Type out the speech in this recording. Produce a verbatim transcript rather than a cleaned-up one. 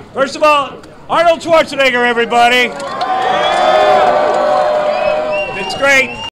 First of all, Arnold Schwarzenegger, everybody. It's great.